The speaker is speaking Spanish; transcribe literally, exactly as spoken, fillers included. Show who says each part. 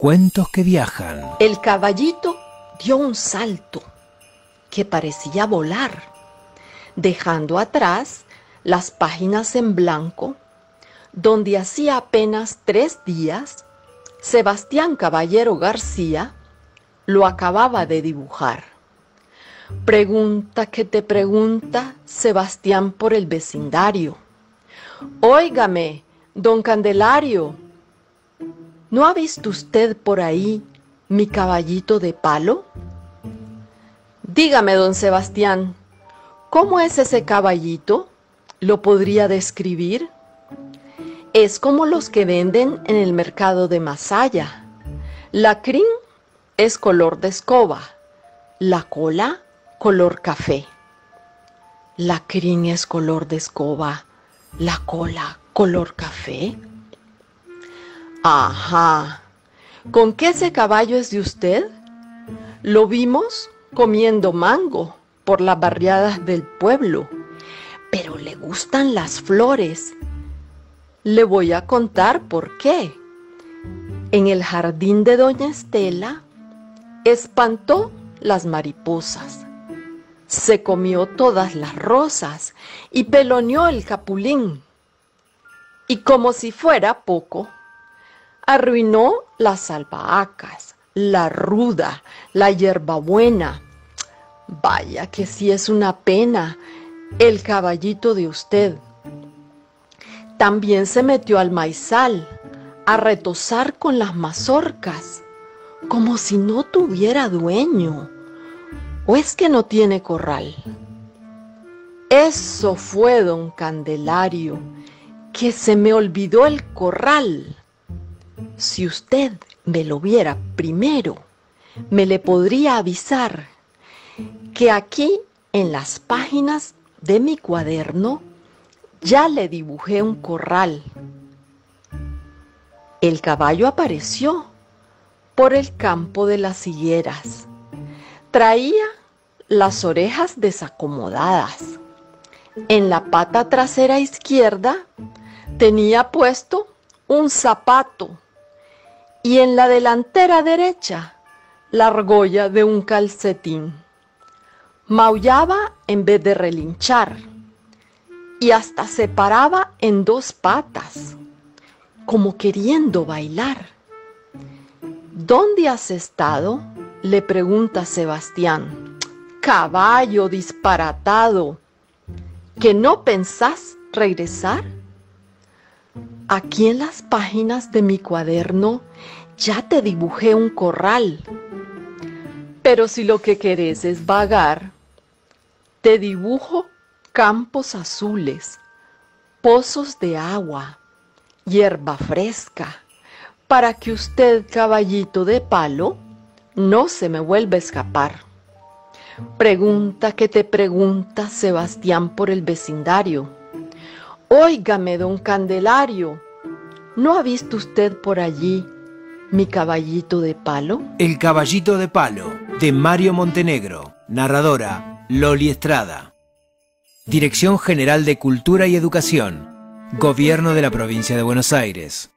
Speaker 1: Cuentos que viajan.
Speaker 2: El caballito dio un salto que parecía volar, dejando atrás las páginas en blanco, donde hacía apenas tres días Sebastián Caballero García lo acababa de dibujar. Pregunta que te pregunta Sebastián por el vecindario. Óigame, don Candelario, ¿no ha visto usted por ahí mi caballito de palo? Dígame, don Sebastián, ¿cómo es ese caballito? ¿Lo podría describir? Es como los que venden en el mercado de Masaya. La crin es color de escoba, la cola color café. La crin es color de escoba, la cola color café. Ajá, ¿con qué ese caballo es de usted? Lo vimos comiendo mango por las barriadas del pueblo, pero le gustan las flores. Le voy a contar por qué. En el jardín de doña Estela espantó las mariposas, se comió todas las rosas y peloneó el capulín. Y como si fuera poco, arruinó las albahacas, la ruda, la hierbabuena. Vaya que sí es una pena el caballito de usted. También se metió al maizal a retozar con las mazorcas, como si no tuviera dueño. ¿O es que no tiene corral? Eso fue, don Candelario, que se me olvidó el corral. Si usted me lo viera primero, me le podría avisar que aquí en las páginas de mi cuaderno ya le dibujé un corral. El caballo apareció por el campo de las higueras. Traía las orejas desacomodadas. En la pata trasera izquierda tenía puesto un zapato y en la delantera derecha la argolla de un calcetín. Maullaba en vez de relinchar y hasta se paraba en dos patas, como queriendo bailar. ¿Dónde has estado?, le pregunta Sebastián. Caballo disparatado, ¿que no pensás regresar? Aquí en las páginas de mi cuaderno ya te dibujé un corral. Pero si lo que querés es vagar, te dibujo campos azules, pozos de agua, hierba fresca, para que usted, caballito de palo, no se me vuelva a escapar. Pregunta que te pregunta Sebastián por el vecindario. Óigame, don Candelario, ¿no ha visto usted por allí mi caballito de palo?
Speaker 1: El caballito de palo, de Mario Montenegro. Narradora, Loli Estrada. Dirección General de Cultura y Educación. Gobierno de la Provincia de Buenos Aires.